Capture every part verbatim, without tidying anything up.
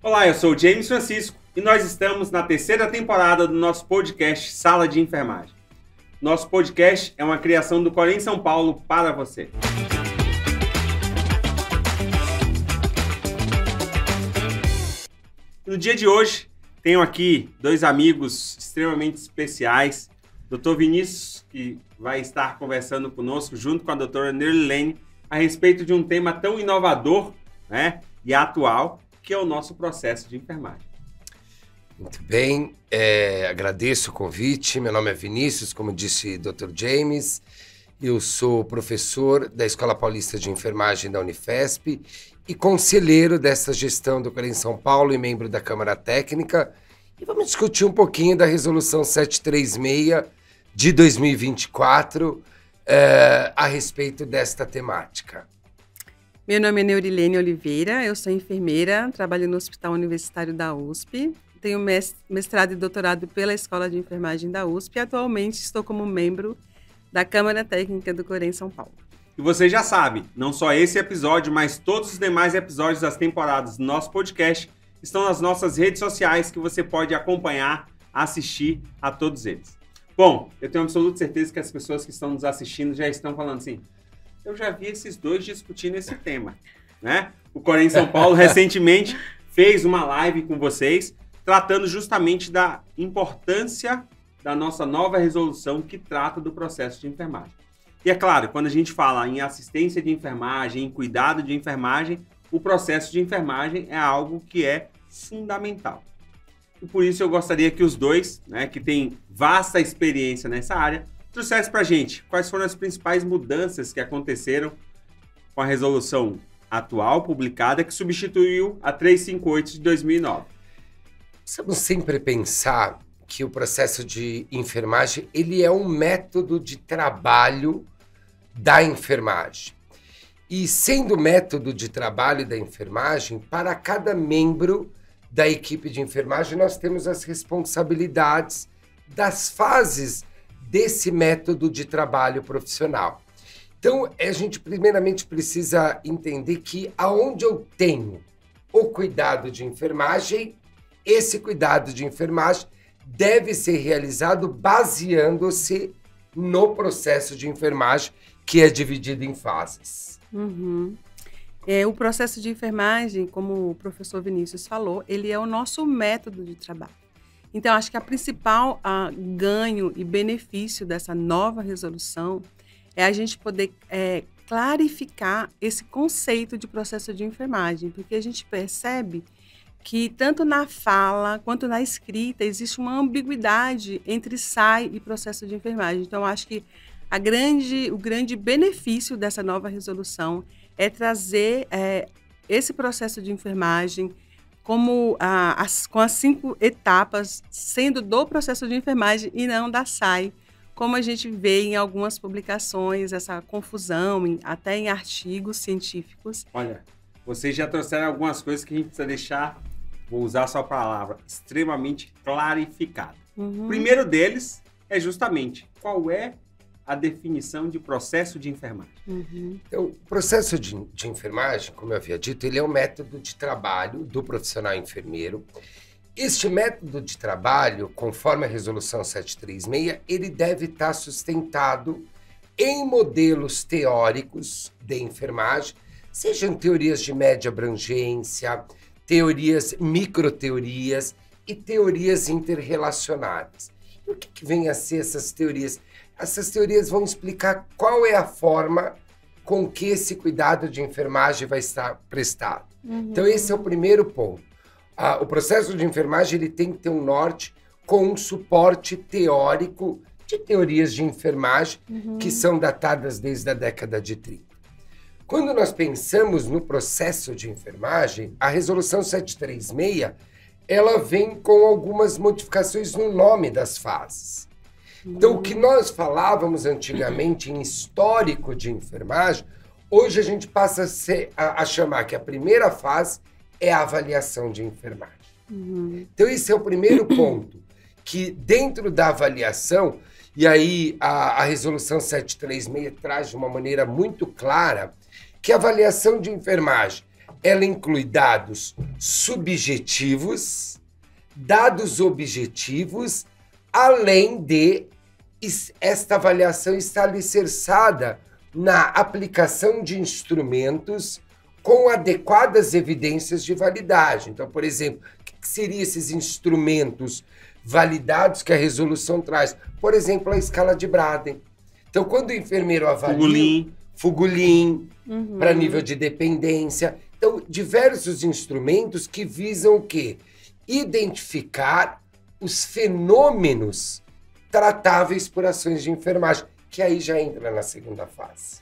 Olá, eu sou o James Francisco e nós estamos na terceira temporada do nosso podcast Sala de Enfermagem. Nosso podcast é uma criação do Corém São Paulo para você. No dia de hoje, tenho aqui dois amigos extremamente especiais. doutor Vinícius, que vai estar conversando conosco, junto com a doutora Nerilene, a respeito de um tema tão inovador, né, e atual, que é o nosso processo de enfermagem. Muito bem, é, agradeço o convite. Meu nome é Vinícius, como disse o doutor James. Eu sou professor da Escola Paulista de Enfermagem da Unifesp e conselheiro dessa gestão do Corém São Paulo e membro da Câmara Técnica. E vamos discutir um pouquinho da Resolução setecentos e trinta e seis de dois mil e vinte e quatro é, a respeito desta temática. Meu nome é Nerilene Oliveira, eu sou enfermeira, trabalho no Hospital Universitário da U S P, tenho mestrado e doutorado pela Escola de Enfermagem da U S P e atualmente estou como membro da Câmara Técnica do Corém São Paulo. E você já sabe, não só esse episódio, mas todos os demais episódios das temporadas do nosso podcast estão nas nossas redes sociais que você pode acompanhar, assistir a todos eles. Bom, eu tenho absoluta certeza que as pessoas que estão nos assistindo já estão falando assim, eu já vi esses dois discutindo esse tema, né? O Corém São Paulo recentemente fez uma live com vocês, tratando justamente da importância da nossa nova resolução que trata do processo de enfermagem. E é claro, quando a gente fala em assistência de enfermagem, em cuidado de enfermagem, o processo de enfermagem é algo que é fundamental. E por isso eu gostaria que os dois, né, que têm vasta experiência nessa área, trouxessem para a gente quais foram as principais mudanças que aconteceram com a resolução atual, publicada, que substituiu a trezentos e cinquenta e oito de dois mil e nove. Precisamos sempre pensar que o processo de enfermagem ele é um método de trabalho da enfermagem. E sendo método de trabalho da enfermagem, para cada membro da equipe de enfermagem, nós temos as responsabilidades das fases desse método de trabalho profissional. Então, a gente primeiramente precisa entender que aonde eu tenho o cuidado de enfermagem, esse cuidado de enfermagem deve ser realizado baseando-se no processo de enfermagem, que é dividido em fases. Uhum. É, o processo de enfermagem, como o professor Vinícius falou, ele é o nosso método de trabalho. Então, acho que a principal a, ganho e benefício dessa nova resolução é a gente poder é, clarificar esse conceito de processo de enfermagem, porque a gente percebe que tanto na fala quanto na escrita existe uma ambiguidade entre S A I e processo de enfermagem. Então, acho que a grande, o grande benefício dessa nova resolução é trazer é, esse processo de enfermagem como a, as, com as cinco etapas sendo do processo de enfermagem e não da S A I, como a gente vê em algumas publicações, essa confusão, em, até em artigos científicos. Olha, vocês já trouxeram algumas coisas que a gente precisa deixar, vou usar a sua palavra, extremamente clarificado. Uhum. O primeiro deles é justamente qual é a definição de processo de enfermagem. Uhum. Então, o processo de, de enfermagem, como eu havia dito, ele é um método de trabalho do profissional enfermeiro. Este método de trabalho, conforme a resolução setecentos e trinta e seis, ele deve estar sustentado em modelos teóricos de enfermagem, sejam teorias de média abrangência, teorias, microteorias e teorias interrelacionadas. E o que, que vem a ser essas teorias? Essas teorias vão explicar qual é a forma com que esse cuidado de enfermagem vai estar prestado. Uhum. Então, esse é o primeiro ponto. Ah, o processo de enfermagem ele tem que ter um norte com um suporte teórico de teorias de enfermagem uhum. que são datadas desde a década de trinta. Quando nós pensamos no processo de enfermagem, a resolução setecentos e trinta e seis ela vem com algumas modificações no nome das fases. Então, o que nós falávamos antigamente em histórico de enfermagem, hoje a gente passa a, ser, a, a chamar que a primeira fase é a avaliação de enfermagem. Uhum. Então, esse é o primeiro ponto, que dentro da avaliação, e aí a, a resolução setecentos e trinta e seis traz de uma maneira muito clara, que a avaliação de enfermagem ela inclui dados subjetivos, dados objetivos, além de esta avaliação estar alicerçada na aplicação de instrumentos com adequadas evidências de validade. Então, por exemplo, o que seriam esses instrumentos validados que a resolução traz? Por exemplo, a escala de Braden. Então, quando o enfermeiro avalia... Fugulin. Fugulin, Uhum. para nível de dependência. Então, diversos instrumentos que visam o quê? Identificar os fenômenos tratáveis por ações de enfermagem, que aí já entra na segunda fase.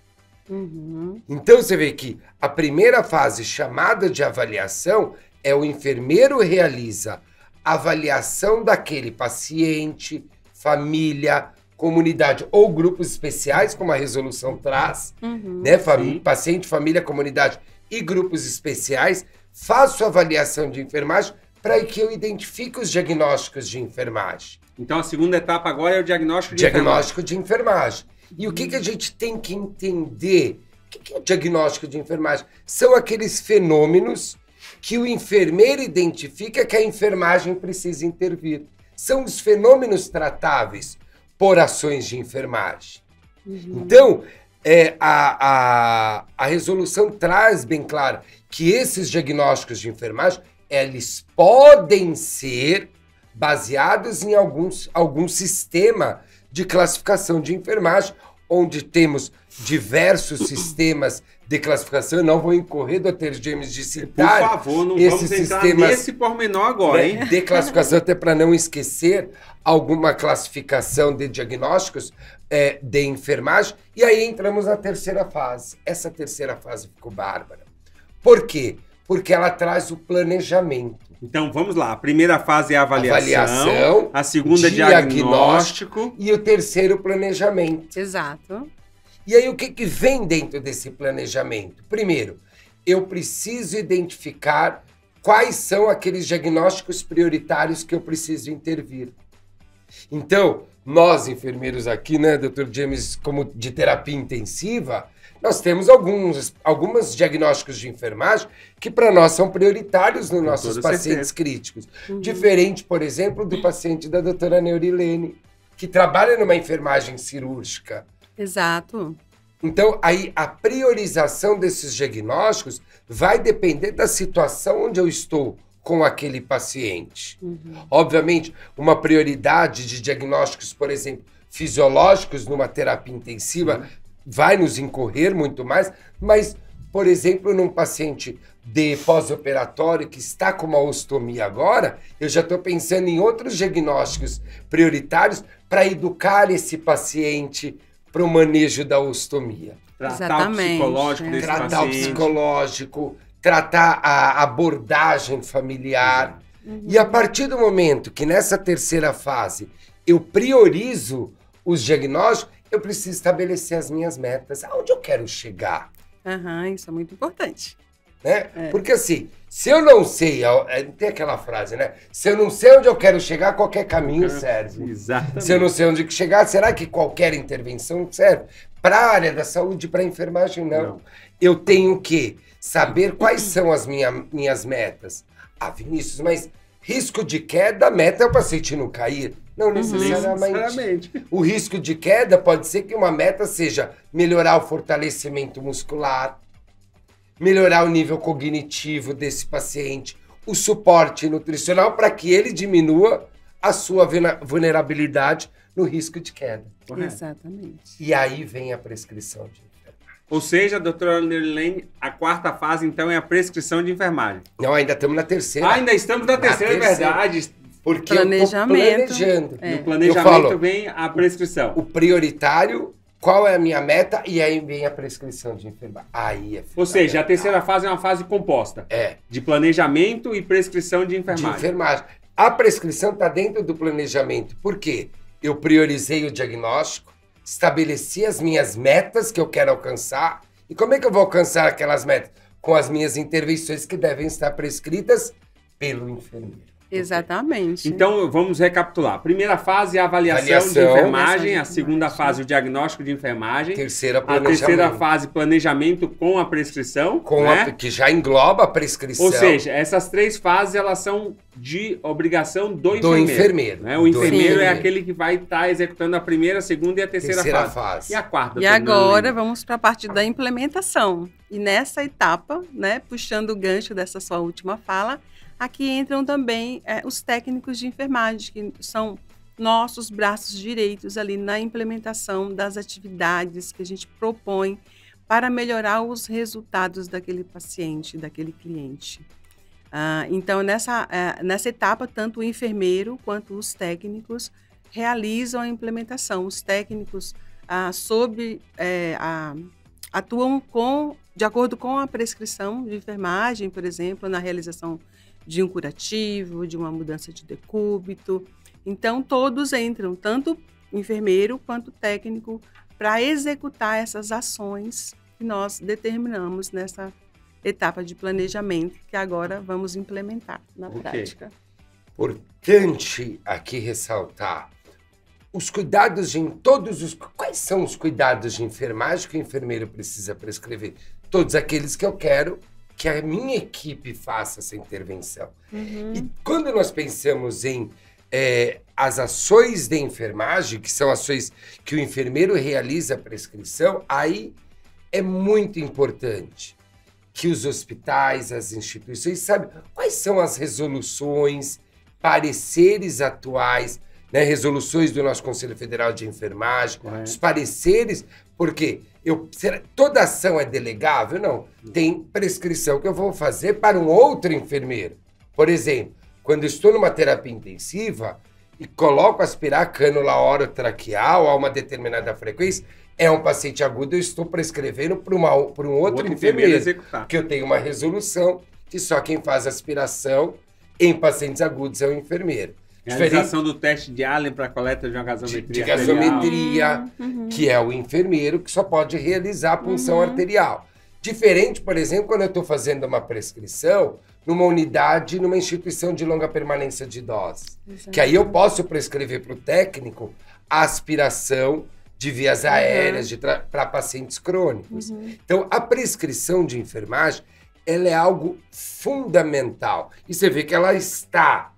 Uhum. Então, você vê que a primeira fase, chamada de avaliação, é o enfermeiro realiza avaliação daquele paciente, família, comunidade ou grupos especiais, como a resolução traz, Uhum. né? Fam- paciente, família, comunidade e grupos especiais, faço avaliação de enfermagem para que eu identifique os diagnósticos de enfermagem. Então a segunda etapa agora é o diagnóstico de Diagnóstico de enfermagem. E o que, que a gente tem que entender? O que, que é o diagnóstico de enfermagem? São aqueles fenômenos que o enfermeiro identifica que a enfermagem precisa intervir. São os fenômenos tratáveis por ações de enfermagem. Uhum. Então, é, a, a, a resolução traz bem claro que esses diagnósticos de enfermagem, eles podem ser baseados em alguns, algum sistema de classificação de enfermagem, onde temos diversos sistemas de classificação. Eu não vou incorrer, doutor James, de Por citar favor, não esses vamos entrar sistemas, nesse pormenor agora, né, hein? de classificação, até para não esquecer alguma classificação de diagnósticos é, de enfermagem. E aí entramos na terceira fase. Essa terceira fase ficou bárbara. Por quê? Porque ela traz o planejamento. Então vamos lá. A primeira fase é a avaliação, Avaliação, a segunda é diagnóstico, diagnóstico. E o terceiro, planejamento. Exato. E aí, o que, que vem dentro desse planejamento? Primeiro, eu preciso identificar quais são aqueles diagnósticos prioritários que eu preciso intervir. Então, nós enfermeiros aqui, né, doutor James, como de terapia intensiva, nós temos alguns algumas diagnósticos de enfermagem que para nós são prioritários nos nossos toda pacientes certeza. críticos. Uhum. Diferente, por exemplo, do paciente da doutora Neurilene, que trabalha numa enfermagem cirúrgica. Exato. Então, aí a priorização desses diagnósticos vai depender da situação onde eu estou com aquele paciente. Uhum. Obviamente, uma prioridade de diagnósticos, por exemplo, fisiológicos numa terapia intensiva vai nos incorrer muito mais, mas, por exemplo, num paciente de pós-operatório que está com uma ostomia agora, eu já estou pensando em outros diagnósticos prioritários para educar esse paciente para o manejo da ostomia. Tratar Exatamente, o psicológico é. desse Tratar paciente. o psicológico, tratar a abordagem familiar. Uhum. E a partir do momento que nessa terceira fase eu priorizo os diagnósticos, eu preciso estabelecer as minhas metas. Aonde eu quero chegar? Aham, isso é muito importante. Né? É. Porque assim, se eu não sei, é, tem aquela frase, né? Se eu não sei onde eu quero chegar, qualquer caminho serve. Exatamente. Se eu não sei onde chegar, será que qualquer intervenção serve? Para a área da saúde, para a enfermagem, não. Não. Eu tenho que saber quais são as minha, minhas metas. Ah, Vinícius, mas risco de queda, a meta é o paciente não cair. Não necessariamente. Necessariamente. O risco de queda pode ser que uma meta seja melhorar o fortalecimento muscular, melhorar o nível cognitivo desse paciente, o suporte nutricional para que ele diminua a sua vulnerabilidade no risco de queda. Correto. Exatamente. E aí vem a prescrição de enfermagem. Ou seja, doutora Neurilene, a quarta fase, então, é a prescrição de enfermagem. Não, ainda estamos na terceira. Ah, ainda estamos na terceira, é terceira. verdade. Porque Planejamento. eu tô planejando. É. No planejamento Eu falo, vem a prescrição. o prioritário, qual é a minha meta, e aí vem a prescrição de enfermagem. Aí é Ou seja, a fundamental. terceira fase é uma fase composta. É. De planejamento e prescrição de De enfermagem. enfermagem. A prescrição está dentro do planejamento. Por quê? Eu priorizei o diagnóstico, estabeleci as minhas metas que eu quero alcançar. E como é que eu vou alcançar aquelas metas? Com as minhas intervenções que devem estar prescritas pelo enfermeiro. Exatamente. Então, vamos recapitular. Primeira fase, a avaliação, Avaliação. de enfermagem. A De segunda enfermagem. fase, o diagnóstico de enfermagem. Terceira, A planejamento. terceira fase, planejamento com a prescrição. Com né? a, que já engloba a prescrição. Ou seja, essas três fases, elas são de obrigação do, do enfermeiro. enfermeiro. né? O Do enfermeiro é enfermeiro. aquele que vai estar executando a primeira, a segunda e a terceira, Terceira fase. fase. E a quarta? E Fernanda? agora vamos para a parte da implementação. E nessa etapa, né, puxando o gancho dessa sua última fala, aqui entram também é, os técnicos de enfermagem, que são nossos braços direitos ali na implementação das atividades que a gente propõe para melhorar os resultados daquele paciente, daquele cliente. Ah, então, nessa, eh, nessa etapa, tanto o enfermeiro quanto os técnicos realizam a implementação. Os técnicos ah, sob, eh, a, atuam com, de acordo com a prescrição de enfermagem, por exemplo, na realização de um curativo, de uma mudança de decúbito. Então, todos entram, tanto enfermeiro quanto técnico, para executar essas ações que nós determinamos nessa etapa de planejamento, que agora vamos implementar na Ok. prática. Importante aqui ressaltar os cuidados de em todos os... Quais são os cuidados de enfermagem que o enfermeiro precisa prescrever? Todos aqueles que eu quero que a minha equipe faça essa intervenção. Uhum. E quando nós pensamos em é, as ações de enfermagem, que são ações que o enfermeiro realiza a prescrição, aí é muito importante que os hospitais, as instituições, sabem quais são as resoluções, pareceres atuais, né, resoluções do nosso Conselho Federal de Enfermagem, Correto. os pareceres, porque eu, será, toda ação é delegável? Não. Tem prescrição que eu vou fazer para um outro enfermeiro. Por exemplo, quando eu estou numa terapia intensiva e coloco aspirar cânula orotraqueal a uma determinada frequência, é um paciente agudo, eu estou prescrevendo para, uma, para um outro, Outro enfermeiro, enfermeiro executar. porque eu tenho uma resolução que só quem faz aspiração em pacientes agudos é o enfermeiro. Realização do teste de Allen para coleta de uma de, gasometria de arterial. gasometria, Uhum. que é o enfermeiro que só pode realizar a punção Uhum. arterial. Diferente, por exemplo, quando eu estou fazendo uma prescrição numa unidade, numa instituição de longa permanência de idosos. Exato. Que aí eu posso prescrever para o técnico a aspiração de vias aéreas para pacientes crônicos. Uhum. Então, a prescrição de enfermagem, ela é algo fundamental. E você vê que ela está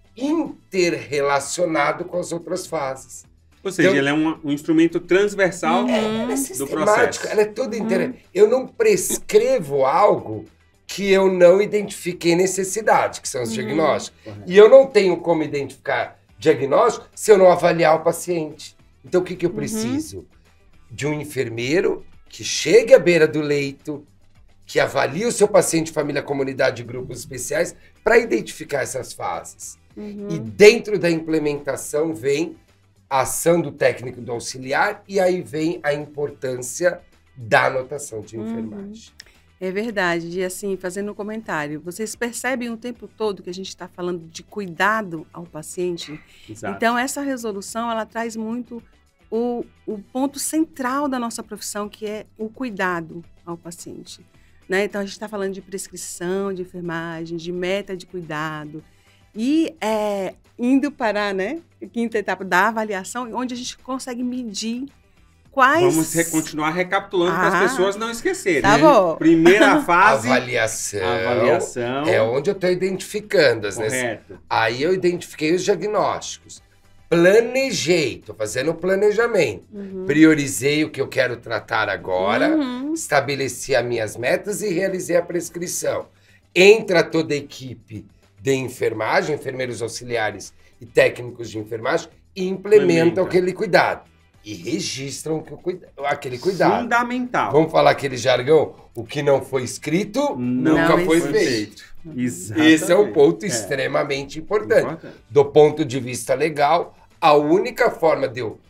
interrelacionado com as outras fases. Ou seja, Então- ele é um, um instrumento transversal Uhum. Ela é do sistemática, processo. ela é toda inter... Eu não prescrevo algo que eu não identifiquei necessidade, que são os diagnósticos. Correto. E eu não tenho como identificar diagnóstico se eu não avaliar o paciente. Então, o que, que eu preciso? De um enfermeiro que chegue à beira do leito, que avalie o seu paciente, família, comunidade, grupos especiais, para identificar essas fases. Uhum. E dentro da implementação vem a ação do técnico do auxiliar e aí vem a importância da anotação de enfermagem. É verdade. E assim, fazendo um comentário, vocês percebem o tempo todo que a gente está falando de cuidado ao paciente? Exato. Então, essa resolução, ela traz muito o, o ponto central da nossa profissão, que é o cuidado ao paciente. Né? Então, a gente está falando de prescrição, de enfermagem, de meta de cuidado. E é, indo para, né, a quinta etapa da avaliação, onde a gente consegue medir quais... Vamos re- continuar recapitulando para Ah, as pessoas não esquecerem. tá né? bom. Primeira fase, Avaliação, avaliação. é onde eu estou identificando. As necess- Correto. Aí eu identifiquei os diagnósticos. Planejei, estou fazendo o planejamento. Priorizei o que eu quero tratar agora, Uhum. estabeleci as minhas metas e realizei a prescrição. Entra toda a equipe de enfermagem, enfermeiros auxiliares e técnicos de enfermagem, e implementam Implementa. aquele cuidado. E registram que o cuida- aquele cuidado. Fundamental. Vamos falar aquele jargão? O que não foi escrito, nunca Não foi existe. feito. Exatamente. Esse é um ponto É. extremamente importante. Importante. Do ponto de vista legal, a única forma de eu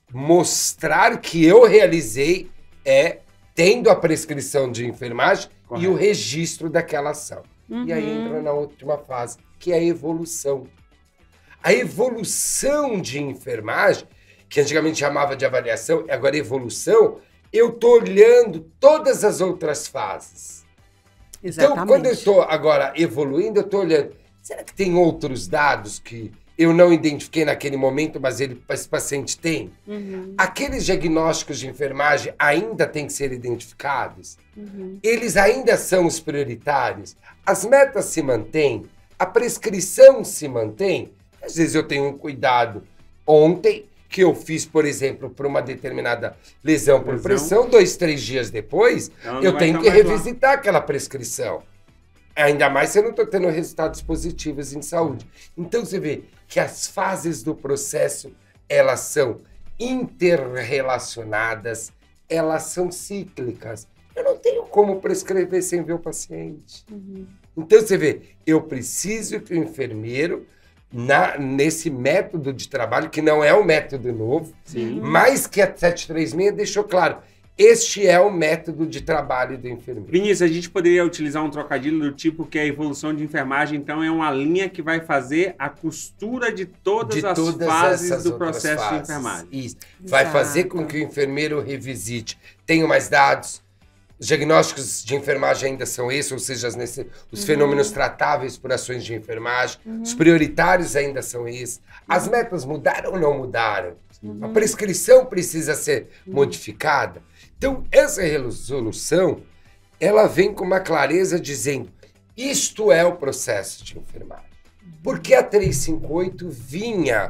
mostrar que eu realizei é tendo a prescrição de enfermagem e Correto. o registro daquela ação. E aí Uhum. entra na última fase, que é a evolução. A evolução de enfermagem, que antigamente chamava de avaliação, agora evolução, eu estou olhando todas as outras fases. Exatamente. Então, quando eu estou agora evoluindo, eu estou olhando, será que tem outros dados que eu não identifiquei naquele momento, mas ele, esse paciente tem? Uhum. Aqueles diagnósticos de enfermagem ainda têm que ser identificados? Uhum. Eles ainda são os prioritários? As metas se mantêm? A prescrição se mantém? Às vezes eu tenho um cuidado ontem, que eu fiz, por exemplo, para uma determinada lesão por Lesão. pressão, dois, três dias depois, Ela não eu vai tenho tá que mais lá. revisitar aquela prescrição. Ainda mais se eu não estou tendo resultados positivos em saúde. Então você vê que as fases do processo, elas são interrelacionadas, elas são cíclicas. Eu não tenho como prescrever sem ver o paciente. Uhum. Então você vê, eu preciso que o enfermeiro, na, nesse método de trabalho, que não é um método novo, Sim. mas que a sete três seis deixou claro, este é o método de trabalho do enfermeiro. Vinícius, a gente poderia utilizar um trocadilho do tipo que a evolução de enfermagem, então, é uma linha que vai fazer a costura de todas De as todas fases essas do outras processo de fases. enfermagem. Isso. Vai Exato. fazer com que o enfermeiro revisite. Tenho mais dados. Os diagnósticos de enfermagem ainda são esses, ou seja, as nesse- os Uhum. fenômenos tratáveis por ações de enfermagem. Uhum. Os prioritários ainda são esses. As metas mudaram ou não mudaram? Uhum. A prescrição precisa ser modificada. Então, essa resolução, ela vem com uma clareza dizendo, isto é o processo de enfermagem. Porque a trezentos e cinquenta e oito vinha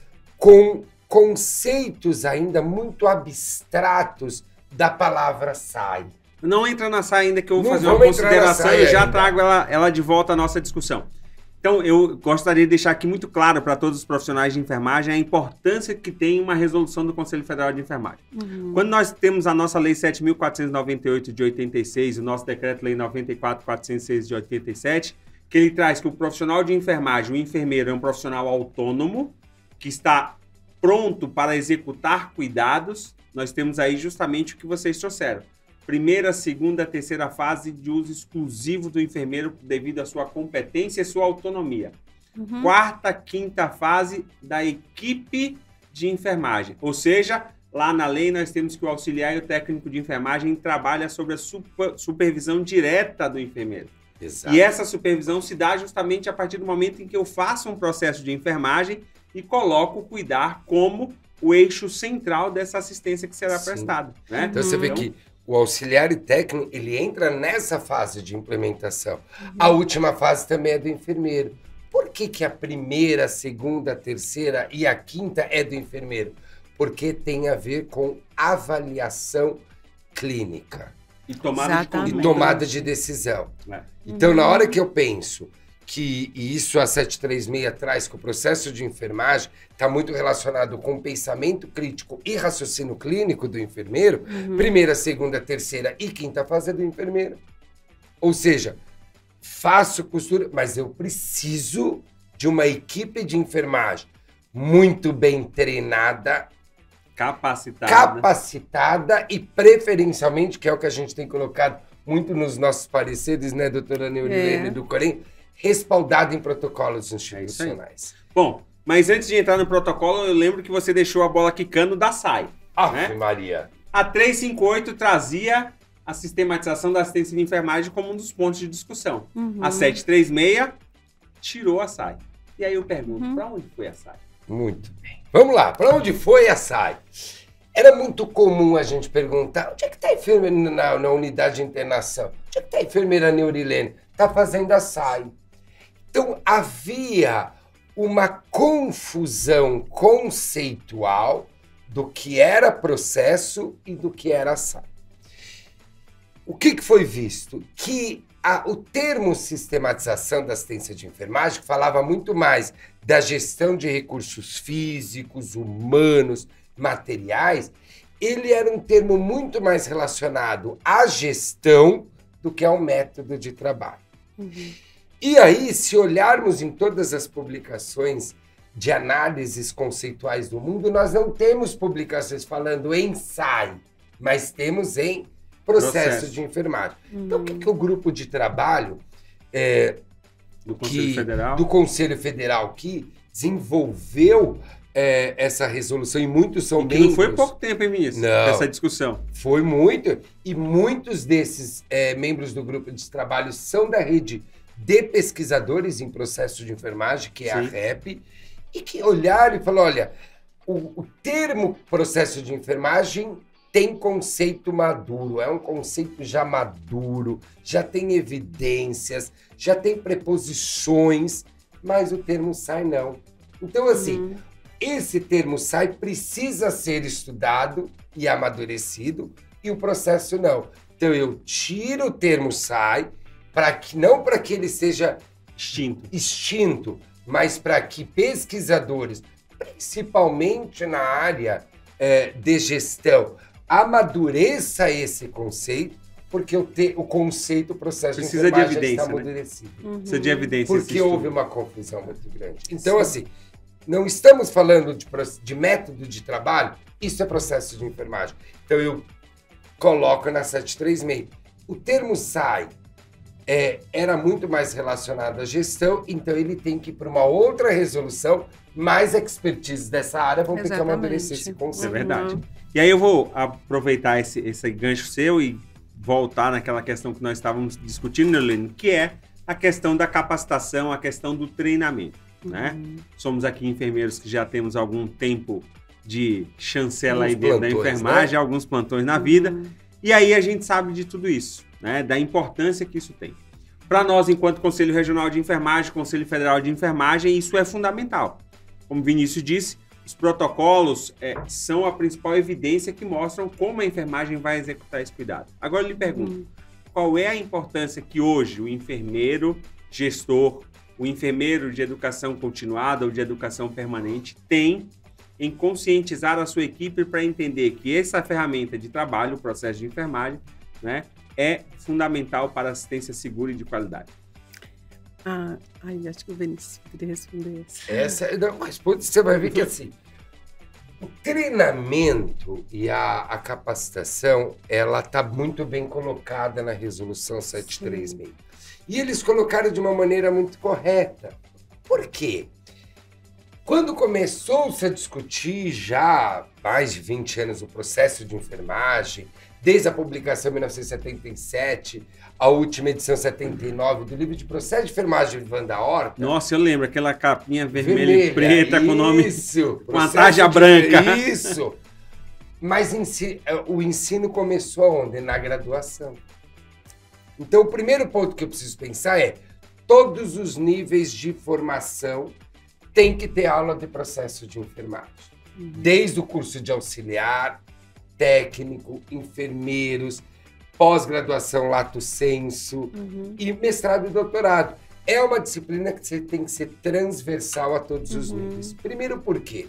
com conceitos ainda muito abstratos da palavra S A I. Não entra na saia ainda que eu vou Não fazer uma vamos entrar na consideração saia e já ainda. trago ela, ela de volta à nossa discussão. Então, eu gostaria de deixar aqui muito claro para todos os profissionais de enfermagem a importância que tem uma resolução do Conselho Federal de Enfermagem. Uhum. Quando nós temos a nossa Lei sete mil quatrocentos e noventa e oito de oitenta e seis, o nosso Decreto-Lei noventa e quatro mil quatrocentos e seis de oitenta e sete, que ele traz que o profissional de enfermagem, o enfermeiro, é um profissional autônomo, que está pronto para executar cuidados, nós temos aí justamente o que vocês trouxeram. Primeira, segunda, terceira fase de uso exclusivo do enfermeiro devido à sua competência e sua autonomia. Uhum. Quarta, quinta fase da equipe de enfermagem. Ou seja, lá na lei nós temos que o auxiliar e o técnico de enfermagem trabalha sobre a super- supervisão direta do enfermeiro. Exato. E essa supervisão se dá justamente a partir do momento em que eu faço um processo de enfermagem e coloco o cuidar como o eixo central dessa assistência que será Sim. prestada. Né? Então você vê Então, que o auxiliar e técnico, ele entra nessa fase de implementação. A última fase também é do enfermeiro. Por que que a primeira, a segunda, a terceira e a quinta é do enfermeiro? Porque tem a ver com avaliação clínica E tomada Exatamente. e de tomada de decisão. É. Então, na hora que eu penso que, e isso a sete três seis traz, que o processo de enfermagem está muito relacionado com o pensamento crítico e raciocínio clínico do enfermeiro, primeira, segunda, terceira e quinta fase é do enfermeiro. Ou seja, faço costura, mas eu preciso de uma equipe de enfermagem muito bem treinada, Capacitada. capacitada e preferencialmente, que é o que a gente tem colocado muito nos nossos pareceres, né, doutora Neurilene É. do Corém, respaldado em protocolos É isso aí. institucionais. Bom, mas antes de entrar no protocolo, eu lembro que você deixou a bola quicando da S A I. Ave Né? Maria! A trezentos e cinquenta e oito trazia a sistematização da assistência de enfermagem como um dos pontos de discussão. Uhum. A setecentos e trinta e seis tirou a S A I. E aí eu pergunto, Uhum. para onde foi a S A I? Muito bem. Vamos lá, para onde foi a S A I? Era muito comum a gente perguntar, onde é que está a enfermeira na, na unidade de internação? Onde é que está a enfermeira Neurilene? Está fazendo a S A I. Então, havia uma confusão conceitual do que era processo e do que era S A I. O que, que foi visto? Que a, o termo sistematização da assistência de enfermagem falava muito mais da gestão de recursos físicos, humanos, materiais. Ele era um termo muito mais relacionado à gestão do que ao método de trabalho. Uhum. E aí, se olharmos em todas as publicações de análises conceituais do mundo, nós não temos publicações falando em S A I, mas temos em processo, Processo. de enfermagem. Então, o que, que o grupo de trabalho é, Do Conselho que- Federal? do Conselho Federal que desenvolveu é, essa resolução, e muitos são Que não foi membros- pouco tempo, hein, ministro? Não. Essa discussão. Foi muito, e muitos desses é, membros do grupo de trabalho são da rede de pesquisadores em processo de enfermagem, que é Sim. a REP, e que olharam e falaram, olha, o, o termo processo de enfermagem tem conceito maduro, é um conceito já maduro, já tem evidências, já tem preposições, mas o termo S A I não. Então, assim, uhum. esse termo S A I precisa ser estudado e amadurecido, e o processo não. Então, eu tiro o termo S A I, para que, não para que ele seja extinto, extinto mas para que pesquisadores, principalmente na área é, de gestão, amadureça esse conceito, porque o, te, o conceito, o processo precisa de enfermagem de evidência, está amadurecido. Né? Uhum. Precisa de evidência. Porque houve uma confusão muito grande. Então, Sim. assim, não estamos falando de, de método de trabalho, isso é processo de enfermagem. Então, eu coloco na sete três seis. O termo S A I é, era muito mais relacionado à gestão, então ele tem que ir para uma outra resolução, mais expertise dessa área vão Exatamente. ter que amadurecer esse conceito. É verdade. E aí eu vou aproveitar esse, esse gancho seu e voltar naquela questão que nós estávamos discutindo, Nerlene, que é a questão da capacitação, a questão do treinamento. Uhum. Né? Somos aqui enfermeiros que já temos algum tempo de chancela alguns aí dentro plantões, da enfermagem, né? alguns plantões na uhum. vida, e aí a gente sabe de tudo isso. Né, da importância que isso tem. Para nós, enquanto Conselho Regional de Enfermagem, Conselho Federal de Enfermagem, isso é fundamental. Como o Vinícius disse, os protocolos é, são a principal evidência que mostram como a enfermagem vai executar esse cuidado. Agora eu lhe pergunto, hum. qual é a importância que hoje o enfermeiro gestor, o enfermeiro de educação continuada ou de educação permanente tem em conscientizar a sua equipe para entender que essa ferramenta de trabalho, o processo de enfermagem, né, é fundamental para assistência segura e de qualidade? Ah, ai, acho que o Vinícius poderia responder essa. Essa, não, responde, você vai ver que assim, o treinamento e a, a capacitação, ela está muito bem colocada na resolução sete três seis. Sim. E eles colocaram de uma maneira muito correta. Por quê? Quando começou-se a discutir já há mais de vinte anos o processo de enfermagem, desde a publicação em mil novecentos e setenta e sete, a última edição setenta e nove do livro de processo de enfermagem de Wanda Horta. Nossa, eu lembro, aquela capinha vermelha, vermelha e preta isso, com o nome, com a tarja de, branca. Isso! Mas ensi, o ensino começou onde? Na graduação. Então, o primeiro ponto que eu preciso pensar é todos os níveis de formação têm que ter aula de processo de enfermagem. Uhum. Desde o curso de auxiliar, técnico, enfermeiros, pós-graduação lato sensu uhum. e mestrado e doutorado. É uma disciplina que você tem que ser transversal a todos uhum. os níveis. Primeiro, por quê?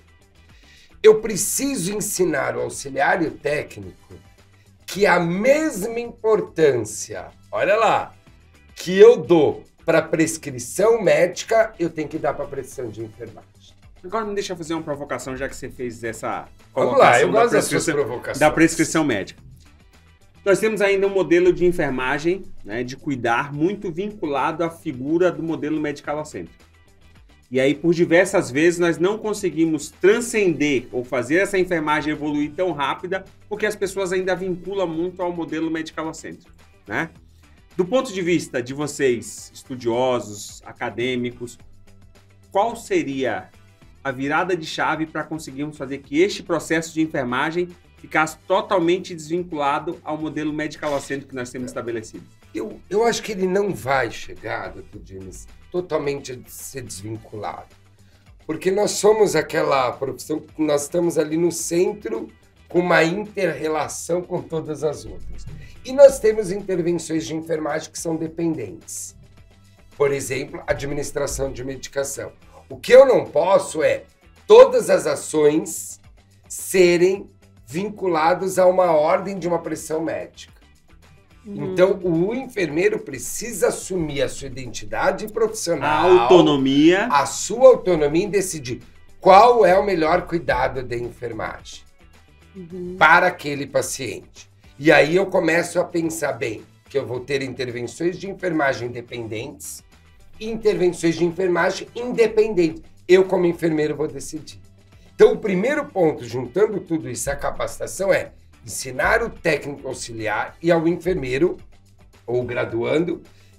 Eu preciso ensinar o auxiliar e o técnico que a mesma importância, olha lá, que eu dou para prescrição médica, eu tenho que dar para prescrição de enfermagem. Agora me deixa eu fazer uma provocação, já que você fez essa Vamos lá, eu gosto das suas provocações. Da prescrição médica. Nós temos ainda um modelo de enfermagem, né, de cuidar, muito vinculado à figura do modelo medicalocêntrico. E aí, por diversas vezes, nós não conseguimos transcender ou fazer essa enfermagem evoluir tão rápida, porque as pessoas ainda vinculam muito ao modelo medicalocêntrico, né? Do ponto de vista de vocês, estudiosos, acadêmicos, qual seria a virada de chave para conseguirmos fazer que este processo de enfermagem ficasse totalmente desvinculado ao modelo medicalocêntrico que nós temos estabelecido? Eu, eu acho que ele não vai chegar, doutor James, totalmente a ser desvinculado. Porque nós somos aquela profissão que nós estamos ali no centro com uma inter-relação com todas as outras. E nós temos intervenções de enfermagem que são dependentes. Por exemplo, administração de medicação. O que eu não posso é todas as ações serem vinculadas a uma ordem de uma pressão médica. Uhum. Então, o enfermeiro precisa assumir a sua identidade profissional, a autonomia, a sua autonomia em decidir qual é o melhor cuidado de enfermagem uhum. para aquele paciente. E aí eu começo a pensar bem que eu vou ter intervenções de enfermagem dependentes e intervenções de enfermagem independentes. Eu, como enfermeiro, vou decidir. Então, o primeiro ponto, juntando tudo isso, a capacitação é ensinar o técnico auxiliar e ao enfermeiro, ou graduando,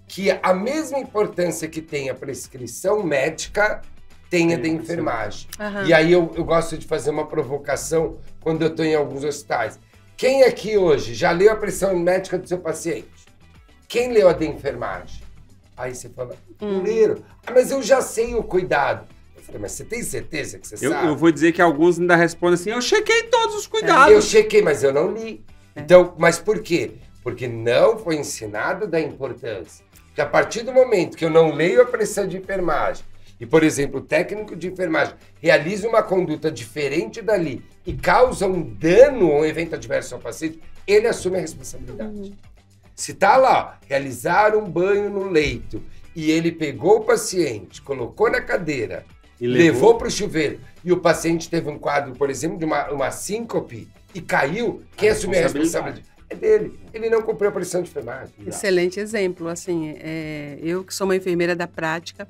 que a mesma importância que tem a prescrição médica tenha de enfermagem. Uhum. E aí eu, eu gosto de fazer uma provocação quando eu estou em alguns hospitais. Quem aqui hoje já leu a prescrição médica do seu paciente? Quem leu a de enfermagem? Aí você fala, não leram. Ah, mas eu já sei o cuidado. Eu falei, mas você tem certeza que você eu, sabe? Eu vou dizer que alguns ainda respondem assim, eu chequei todos os cuidados. Eu chequei, mas eu não li. Então, mas por quê? Porque não foi ensinado da importância. Que a partir do momento que eu não leio a prescrição de enfermagem, e, por exemplo, o técnico de enfermagem realiza uma conduta diferente dali e causa um dano ou um evento adverso ao paciente, ele assume a responsabilidade. Uhum. Se tá lá, realizar um banho no leito, e ele pegou o paciente, colocou na cadeira, e levou para o chuveiro, e o paciente teve um quadro, por exemplo, de uma, uma síncope, e caiu, quem assumiu a responsabilidade? É dele. Ele não cumpriu a prescrição de enfermagem. Excelente exemplo. Assim, é, eu que sou uma enfermeira da prática,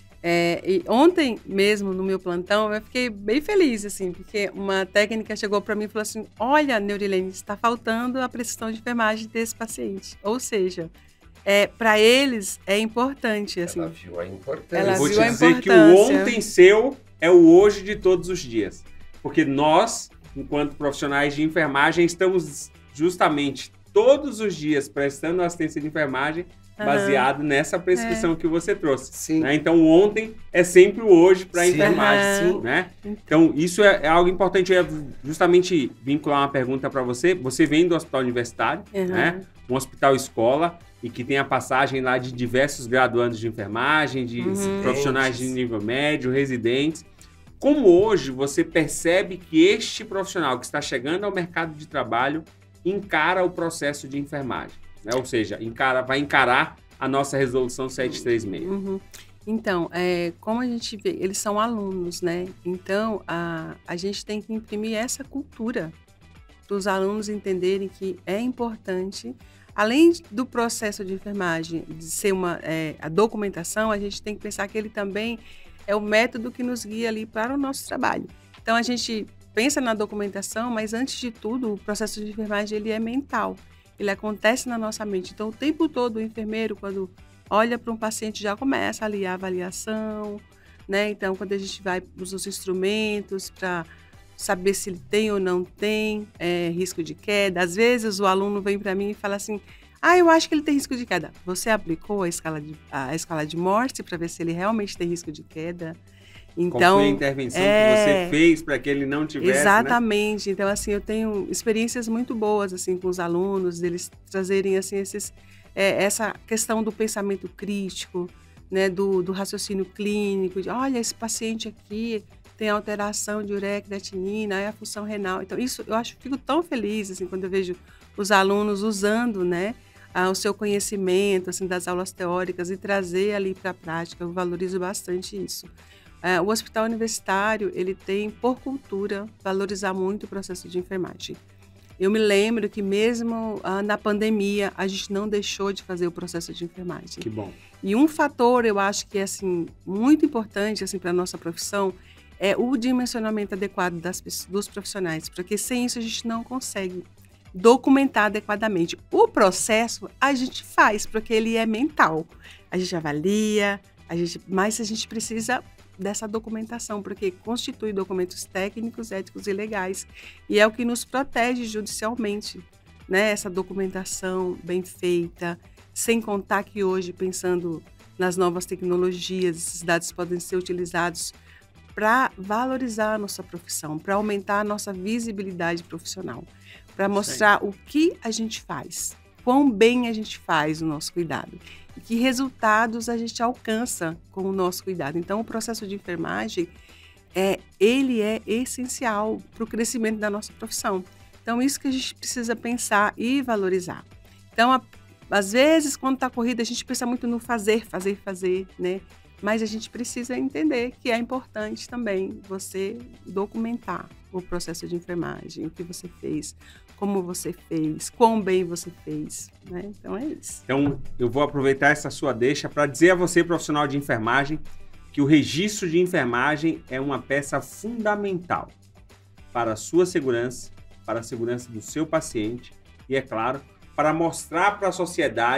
É, e ontem mesmo, no meu plantão, eu fiquei bem feliz, assim, porque uma técnica chegou para mim e falou assim, olha, Neurilene, está faltando a prescrição de enfermagem desse paciente. Ou seja, é, para eles é importante. Assim, ela viu a importância. Ela eu vou viu te a dizer que o ontem seu é o hoje de todos os dias. Porque nós, enquanto profissionais de enfermagem, estamos justamente todos os dias prestando assistência de enfermagem baseado uhum. nessa prescrição é. que você trouxe. Sim. Né? Então, o ontem é sempre o hoje para a enfermagem. Uhum. Né? Então, isso é, é algo importante. Eu ia justamente vincular uma pergunta para você. Você vem do hospital universitário, uhum. né? Um hospital escola, e que tem a passagem lá de diversos graduandos de enfermagem, de uhum. profissionais de nível médio, residentes. Como hoje você percebe que este profissional que está chegando ao mercado de trabalho encara o processo de enfermagem? Né? Ou seja, encara, vai encarar a nossa resolução setecentos e trinta e seis. Uhum. Então, é, como a gente vê, eles são alunos, né? Então, a, a gente tem que imprimir essa cultura para os alunos entenderem que é importante, além do processo de enfermagem, de ser uma, é, a documentação, a gente tem que pensar que ele também é o método que nos guia ali para o nosso trabalho. Então, a gente pensa na documentação, mas antes de tudo, o processo de enfermagem ele é mental. Ele acontece na nossa mente. Então, o tempo todo, o enfermeiro, quando olha para um paciente, já começa ali a avaliação, né? Então, quando a gente vai para os instrumentos para saber se ele tem ou não tem é, risco de queda. Às vezes, o aluno vem para mim e fala assim, ah, eu acho que ele tem risco de queda. Você aplicou a escala de, a escala de Morse para ver se ele realmente tem risco de queda? Então, qual foi a intervenção é, que você fez para que ele não tivesse, exatamente. Né? Então, assim, eu tenho experiências muito boas, assim, com os alunos, eles trazerem, assim, esses, é, essa questão do pensamento crítico, né, do, do raciocínio clínico, de, olha, esse paciente aqui tem alteração de ureia, creatinina, é a função renal. Então, isso, eu acho, fico tão feliz, assim, quando eu vejo os alunos usando, né, a, o seu conhecimento, assim, das aulas teóricas e trazer ali para a prática. Eu valorizo bastante isso. Uh, o hospital universitário, ele tem, por cultura, valorizar muito o processo de enfermagem. Eu me lembro que mesmo uh, na pandemia, a gente não deixou de fazer o processo de enfermagem. Que bom. E um fator, eu acho que é assim, muito importante assim, para a nossa profissão, é o dimensionamento adequado das, dos profissionais, porque sem isso a gente não consegue documentar adequadamente. O processo a gente faz, porque ele é mental. A gente avalia, a gente, mas a gente precisa dessa documentação, porque constitui documentos técnicos, éticos e legais, e é o que nos protege judicialmente, né? Essa documentação bem feita, sem contar que hoje, pensando nas novas tecnologias, esses dados podem ser utilizados para valorizar a nossa profissão, para aumentar a nossa visibilidade profissional, para mostrar Sim. o que a gente faz, quão bem a gente faz o nosso cuidado e que resultados a gente alcança com o nosso cuidado. Então, o processo de enfermagem, é, ele é essencial para o crescimento da nossa profissão. Então, isso que a gente precisa pensar e valorizar. Então, a, às vezes, quando está corrida, a gente pensa muito no fazer, fazer, fazer, né? Mas a gente precisa entender que é importante também você documentar o processo de enfermagem, o que você fez, como você fez, quão bem você fez, né? Então é isso. Então eu vou aproveitar essa sua deixa para dizer a você, profissional de enfermagem, que o registro de enfermagem é uma peça fundamental para a sua segurança, para a segurança do seu paciente e, é claro, para mostrar para a sociedade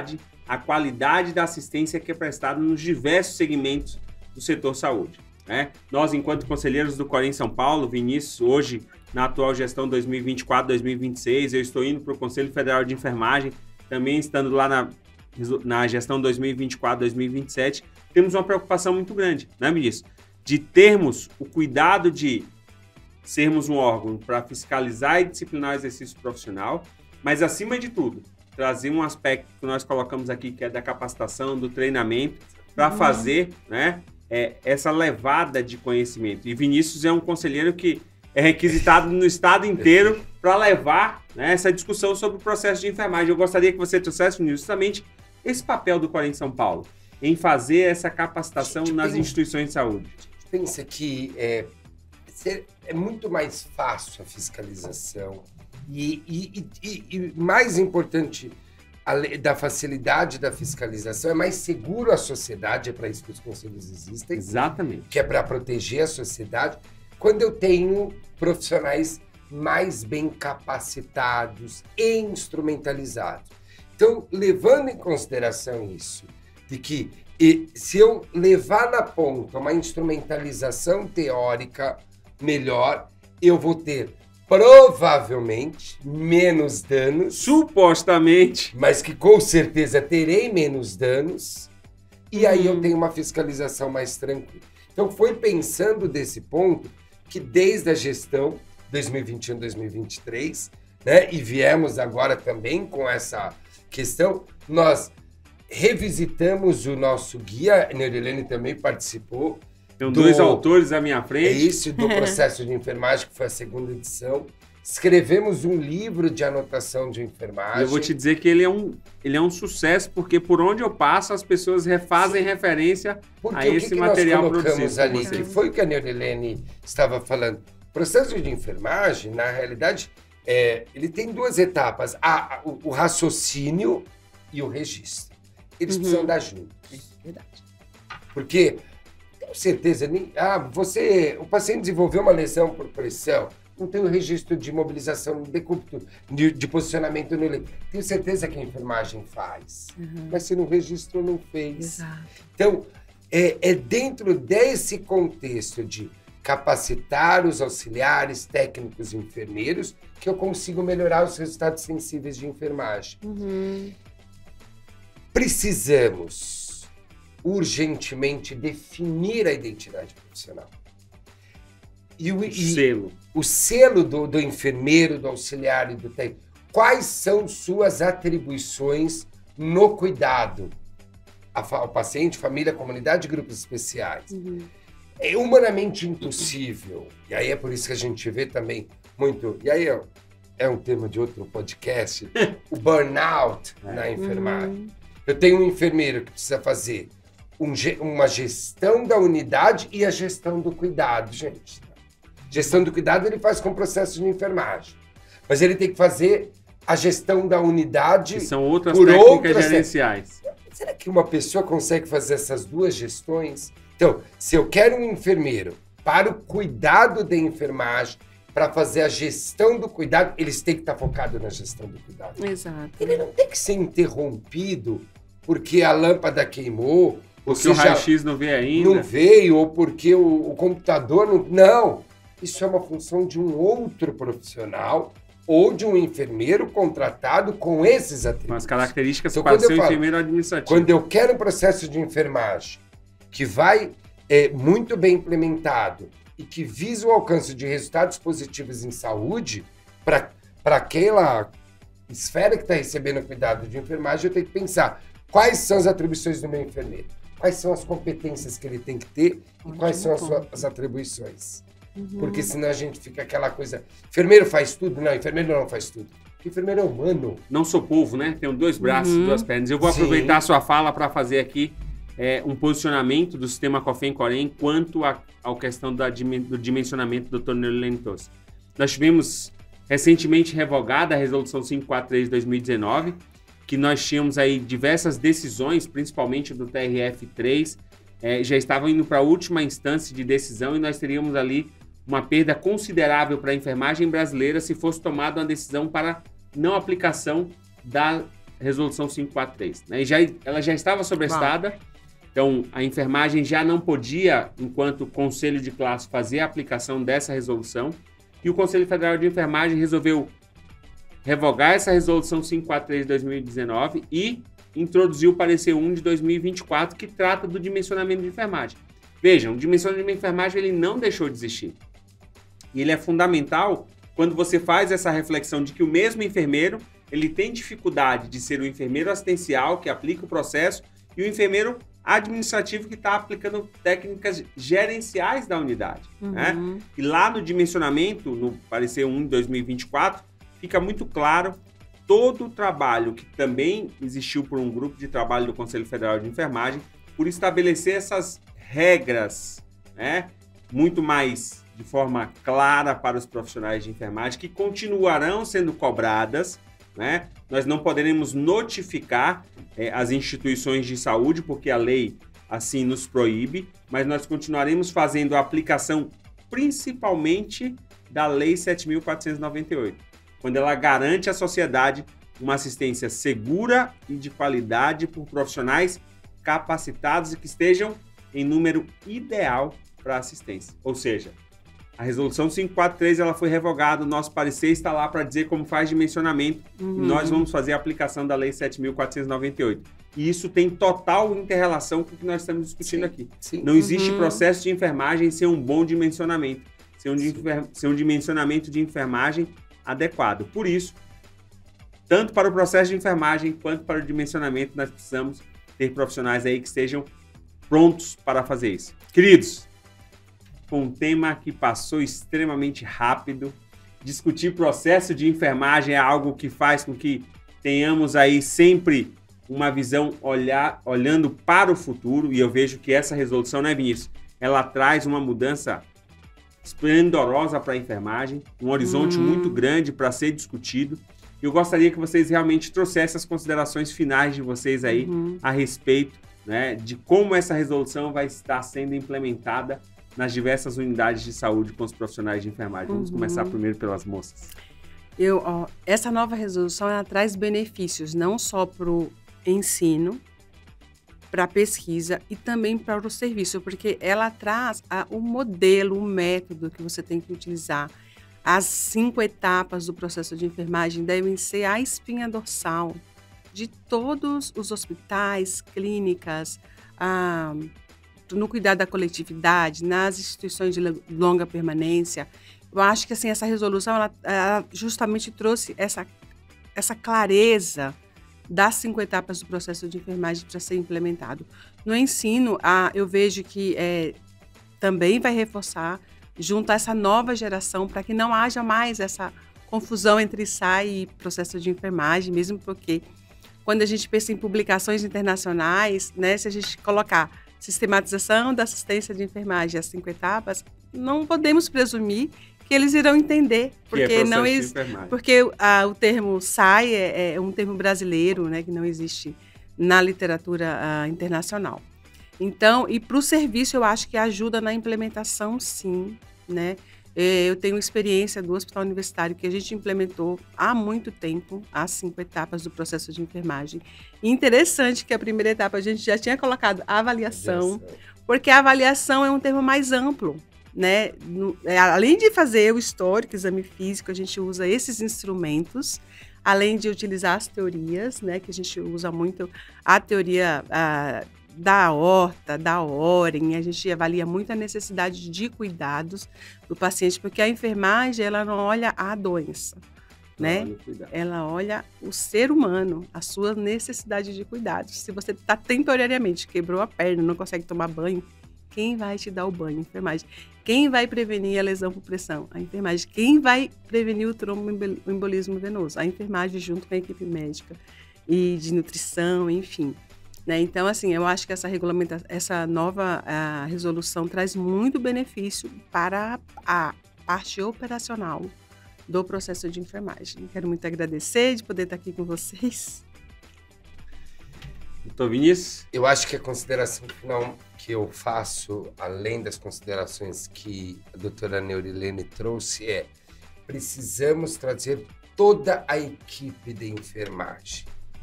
a qualidade da assistência que é prestada nos diversos segmentos do setor saúde. Né? Nós, enquanto conselheiros do Corém São Paulo, Vinícius, hoje, na atual gestão dois mil e vinte e quatro, dois mil e vinte e seis, eu estou indo para o Conselho Federal de Enfermagem, também estando lá na, na gestão dois mil e vinte e quatro, dois mil e vinte e sete, temos uma preocupação muito grande, né, Vinícius? De termos o cuidado de sermos um órgão para fiscalizar e disciplinar o exercício profissional, mas, acima de tudo, trazer um aspecto que nós colocamos aqui, que é da capacitação, do treinamento, para uhum. fazer, né, é, essa levada de conhecimento. E Vinícius é um conselheiro que é requisitado no estado inteiro para levar, né, essa discussão sobre o processo de enfermagem. Eu gostaria que você trouxesse, Vinícius, justamente esse papel do Corém São Paulo, em fazer essa capacitação nas pensa, instituições de saúde. Pensa que é, é muito mais fácil a fiscalização e, e, e, e mais importante da facilidade da fiscalização, é mais seguro a sociedade, é para isso que os conselhos existem. Exatamente. Que é para proteger a sociedade, quando eu tenho profissionais mais bem capacitados e instrumentalizados. Então, levando em consideração isso, de que e, se eu levar na ponta uma instrumentalização teórica melhor, eu vou ter provavelmente menos danos. Supostamente. Mas que com certeza terei menos danos. E aí hum. eu tenho uma fiscalização mais tranquila. Então foi pensando desse ponto que desde a gestão dois mil e vinte e um, dois mil e vinte e três, né, e viemos agora também com essa questão, nós revisitamos o nosso guia, a Neurilene também participou. Tem dois autores à minha frente. É isso, do processo de enfermagem, que foi a segunda edição. Escrevemos um livro de anotação de enfermagem. Eu vou te dizer que ele é um, ele é um sucesso, porque por onde eu passo, as pessoas refazem Sim. referência porque a esse que que material nós colocamos produzido ali, que foi o que a Neurilene estava falando. O processo de enfermagem, na realidade, é, ele tem duas etapas. A, a, o, o raciocínio e o registro. Eles uhum. precisam andar juntos. É verdade. Porque... Com certeza, nem, ah, você, o paciente desenvolveu uma lesão por pressão, não tem o registro de mobilização, decúbito, de, de posicionamento no leito. Tenho certeza que a enfermagem faz, uhum. mas se no registro não fez. Exato. Então, é, é dentro desse contexto de capacitar os auxiliares, técnicos e enfermeiros que eu consigo melhorar os resultados sensíveis de enfermagem. Uhum. Precisamos urgentemente definir a identidade profissional. E o, o e selo. O selo do, do enfermeiro, do auxiliar e do técnico. Quais são suas atribuições no cuidado ao paciente, família, comunidade e grupos especiais? Uhum. É humanamente impossível. E aí é por isso que a gente vê também muito... E aí é, é um tema de outro podcast. O burnout é. na enfermagem. Uhum. Eu tenho um enfermeiro que precisa fazer Um, uma gestão da unidade e a gestão do cuidado, gente. Gestão do cuidado ele faz com o processo de enfermagem. Mas ele tem que fazer a gestão da unidade que são outras por técnicas outras gerenciais. Será que uma pessoa consegue fazer essas duas gestões? Então, se eu quero um enfermeiro para o cuidado da enfermagem, para fazer a gestão do cuidado, eles têm que estar focados na gestão do cuidado. Exato. Ele não tem que ser interrompido porque a lâmpada queimou, porque o raio-x não veio ainda. Não veio, ou porque o, o computador não... Não! Isso é uma função de um outro profissional ou de um enfermeiro contratado com esses atributos. Com as características então, para ser um enfermeiro administrativo. Quando eu quero um processo de enfermagem que vai é, muito bem implementado e que visa o alcance de resultados positivos em saúde, para aquela esfera que está recebendo cuidado de enfermagem, eu tenho que pensar quais são as atribuições do meu enfermeiro. Quais são as competências que ele tem que ter e Muito quais são as suas as atribuições. Uhum. Porque senão a gente fica aquela coisa... Enfermeiro faz tudo? Não, enfermeiro não faz tudo. Porque enfermeiro é humano. Não sou polvo, né? Tenho dois braços, uhum. duas pernas. Eu vou Sim. aproveitar a sua fala para fazer aqui é, um posicionamento do sistema COFEM-Corém quanto à questão da, do dimensionamento do doutor Neurilene Tosse. Nós tivemos recentemente revogada a Resolução quinhentos e quarenta e três de dois mil e dezenove, que nós tínhamos aí diversas decisões, principalmente do T R F três, é, já estavam indo para a última instância de decisão e nós teríamos ali uma perda considerável para a enfermagem brasileira se fosse tomada uma decisão para não aplicação da Resolução quinhentos e quarenta e três. Né? E já, ela já estava sobrestada, Uau. Então a enfermagem já não podia, enquanto conselho de classe, fazer a aplicação dessa resolução, e o Conselho Federal de Enfermagem resolveu revogar essa Resolução quinhentos e quarenta e três de dois mil e dezenove e introduziu o parecer um de dois mil e vinte e quatro, que trata do dimensionamento de enfermagem. Vejam, o dimensionamento de enfermagem ele não deixou de existir. E ele é fundamental quando você faz essa reflexão de que o mesmo enfermeiro ele tem dificuldade de ser o enfermeiro assistencial que aplica o processo e o enfermeiro administrativo que está aplicando técnicas gerenciais da unidade. Uhum. Né? E lá no dimensionamento, no parecer um de dois mil e vinte e quatro, fica muito claro todo o trabalho que também existiu por um grupo de trabalho do Conselho Federal de Enfermagem por estabelecer essas regras, né, muito mais de forma clara para os profissionais de enfermagem, que continuarão sendo cobradas, né? Nós não poderemos notificar é, as instituições de saúde, porque a lei assim nos proíbe, mas nós continuaremos fazendo a aplicação principalmente da Lei sete mil quatrocentos e noventa e oito, quando ela garante à sociedade uma assistência segura e de qualidade por profissionais capacitados e que estejam em número ideal para assistência. Ou seja, a Resolução quinhentos e quarenta e três ela foi revogada, o nosso parecer está lá para dizer como faz dimensionamento, uhum. e nós vamos fazer a aplicação da Lei sete mil quatrocentos e noventa e oito. E isso tem total inter-relação com o que nós estamos discutindo sim, aqui. Sim. Não existe uhum. processo de enfermagem sem um bom dimensionamento, sem um, sem um dimensionamento de enfermagem adequado. Por isso, tanto para o processo de enfermagem quanto para o dimensionamento, nós precisamos ter profissionais aí que estejam prontos para fazer isso. Queridos, foi um tema que passou extremamente rápido. Discutir processo de enfermagem é algo que faz com que tenhamos aí sempre uma visão olhar, olhando para o futuro, e eu vejo que essa resolução, né, Vinícius? Ela traz uma mudança esplendorosa para a enfermagem, um horizonte hum. muito grande para ser discutido. Eu gostaria que vocês realmente trouxessem as considerações finais de vocês aí uhum. a respeito, né, de como essa resolução vai estar sendo implementada nas diversas unidades de saúde com os profissionais de enfermagem. Vamos uhum. começar primeiro pelas moças. Eu, ó, essa nova resolução ela traz benefícios não só para o ensino, para a pesquisa e também para o serviço, porque ela traz a, o modelo, o método que você tem que utilizar. As cinco etapas do processo de enfermagem devem ser a espinha dorsal de todos os hospitais, clínicas, ah, no cuidado da coletividade, nas instituições de longa permanência. Eu acho que assim, essa resolução ela, ela justamente trouxe essa, essa clareza das cinco etapas do processo de enfermagem para ser implementado. No ensino, ah, eu vejo que é, também vai reforçar junto a essa nova geração para que não haja mais essa confusão entre S A I e processo de enfermagem, mesmo porque quando a gente pensa em publicações internacionais, né, se a gente colocar sistematização da assistência de enfermagem, as cinco etapas, não podemos presumir que eles irão entender, porque é não existe, porque ah, o termo S A I é, é um termo brasileiro, né, que não existe na literatura ah, internacional. Então, e para o serviço eu acho que ajuda na implementação, sim, né? Eu tenho experiência do hospital universitário que a gente implementou há muito tempo as cinco etapas do processo de enfermagem. E interessante que a primeira etapa a gente já tinha colocado a avaliação, porque a avaliação é um termo mais amplo, né? No, é, além de fazer o histórico, exame físico, a gente usa esses instrumentos, além de utilizar as teorias, né? Que a gente usa muito a teoria a, da aorta, da Oren, a gente avalia muito a necessidade de cuidados do paciente, porque a enfermagem, ela não olha a doença, né? Olha ela olha o ser humano, a sua necessidade de cuidados. Se você está temporariamente, quebrou a perna, não consegue tomar banho, quem vai te dar o banho? A enfermagem. Quem vai prevenir a lesão por pressão? A enfermagem. Quem vai prevenir o tromboembolismo venoso? A enfermagem junto com a equipe médica e de nutrição, enfim. Né? Então, assim, eu acho que essa regulamentação, essa nova a, resolução traz muito benefício para a parte operacional do processo de enfermagem. Quero muito agradecer de poder estar aqui com vocês. Doutor Vinícius? Eu acho que a consideração final que eu faço, além das considerações que a doutora Neurilene trouxe, é: precisamos trazer toda a equipe de enfermagem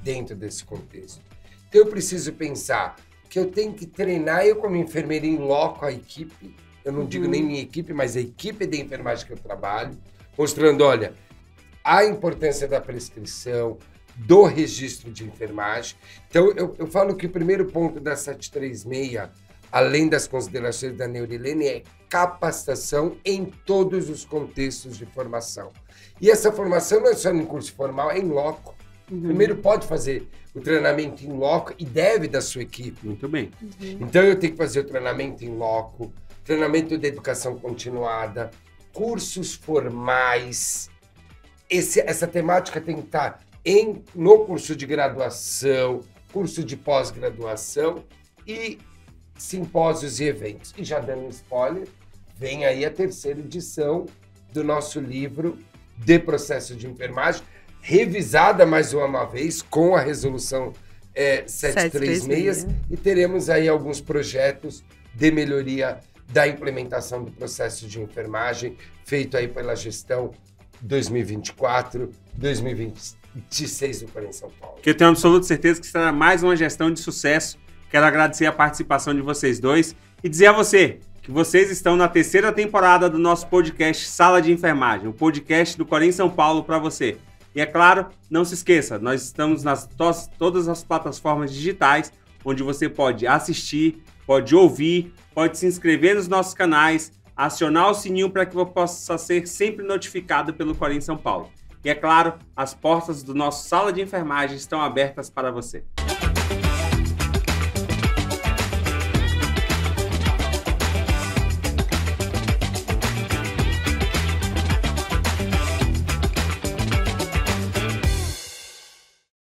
dentro desse contexto. Então eu preciso pensar que eu tenho que treinar eu como enfermeira em loco a equipe, eu não uhum. digo nem minha equipe, mas a equipe de enfermagem que eu trabalho, mostrando, olha, a importância da prescrição, do registro de enfermagem. Então, eu, eu falo que o primeiro ponto da sete três seis, além das considerações da Neurilene, é capacitação em todos os contextos de formação. E essa formação não é só no curso formal, é em loco. Uhum. Primeiro pode fazer o treinamento em loco e deve da sua equipe. Muito bem. Uhum. Então, eu tenho que fazer o treinamento em loco, treinamento de educação continuada, cursos formais. Esse, essa temática tem que estar em, no curso de graduação, curso de pós-graduação e simpósios e eventos. E já dando um spoiler, vem aí a terceira edição do nosso livro de processo de enfermagem, revisada mais uma vez com a resolução é, sete três seis, e teremos aí alguns projetos de melhoria da implementação do processo de enfermagem, feito aí pela gestão dois mil e vinte e quatro, dois mil e vinte e seis do Corém São Paulo. Que eu tenho absoluta certeza que será mais uma gestão de sucesso. Quero agradecer a participação de vocês dois e dizer a você que vocês estão na terceira temporada do nosso podcast Sala de Enfermagem, o podcast do Corém São Paulo para você. E é claro, não se esqueça, nós estamos nas tos, todas as plataformas digitais, onde você pode assistir, pode ouvir, pode se inscrever nos nossos canais, acionar o sininho para que você possa ser sempre notificado pelo Corém São Paulo. E é claro, as portas do nosso Sala de Enfermagem estão abertas para você.